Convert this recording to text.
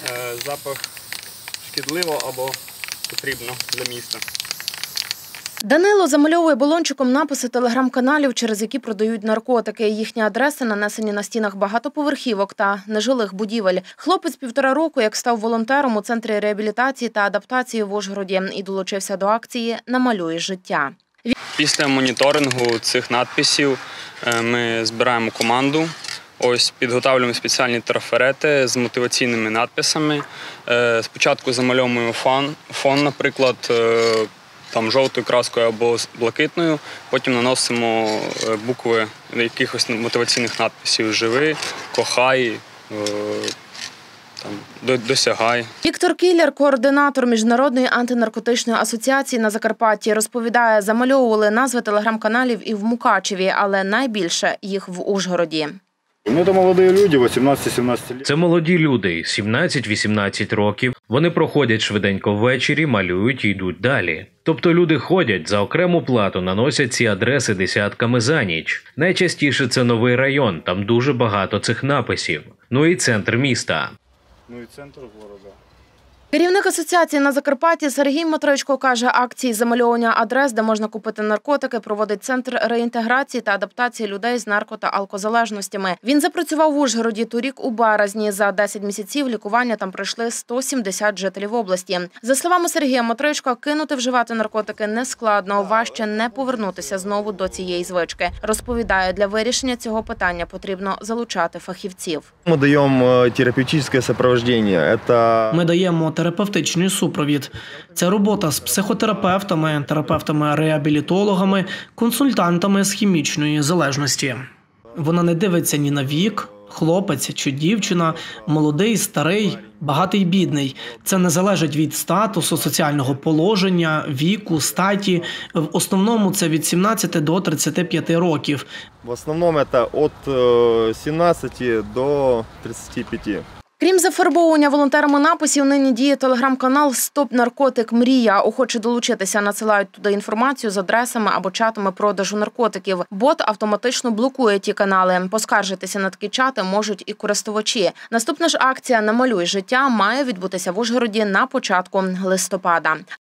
запах шкідливо або потрібно для міста. Данило замальовує балончиком написи телеграм-каналів, через які продають наркотики. Їхні адреси нанесені на стінах багатоповерхівок та нежилих будівель. Хлопець 1,5 року, як став волонтером у Центрі реабілітації та адаптації в Ужгороді і долучився до акції «Намалюй життя». Після моніторингу цих надписів ми збираємо команду. Ось підготовлюємо спеціальні трафарети з мотиваційними надписами. Спочатку замальовуємо фон, наприклад, там жовтою краскою або блакитною, потім наносимо букви якихось мотиваційних надписів: «Живи», «Кохай», «Досягай». Віктор Кіллер, координатор Міжнародної антинаркотичної асоціації на Закарпатті, розповідає, замальовували назви телеграм-каналів і в Мукачеві, але найбільше їх в Ужгороді. Це молоді люди, 18-17 років. Це молоді люди, 17-18 років. Вони проходять швиденько ввечері, малюють і йдуть далі. Тобто люди ходять, за окрему плату наносять ці адреси десятками за ніч. Найчастіше це новий район, там дуже багато цих написів. Ну і центр міста. Ну і центр міста. Керівник асоціації на Закарпатті Сергій Матричко каже, акції замальовування адрес, де можна купити наркотики, проводить Центр реінтеграції та адаптації людей з нарко- та алкозалежностями. Він запрацював в Ужгороді торік у березні. За 10 місяців лікування там пройшли 170 жителів області. За словами Сергія Матричка, кинути вживати наркотики нескладно, важче не повернутися знову до цієї звички. Розповідає, для вирішення цього питання потрібно залучати фахівців. Ми даємо терапевтичне супроводження. Ми даємо терапевтичний супровід. Це робота з психотерапевтами, терапевтами-реабілітологами, консультантами з хімічної залежності. Вона не дивиться ні на вік, хлопець чи дівчина, молодий, старий, багатий, бідний. Це не залежить від статусу, соціального положення, віку, статі. В основному це від 17 до 35 років. В основному це від 17 до 35. Крім зафарбовування волонтерами написів, нині діє телеграм-канал «Стоп наркотик Мрія». Охочі долучитися надсилають туди інформацію з адресами або чатами продажу наркотиків. Бот автоматично блокує ті канали. Поскаржитися на такі чати можуть і користувачі. Наступна ж акція «Намалюй життя» має відбутися в Ужгороді на початку листопада.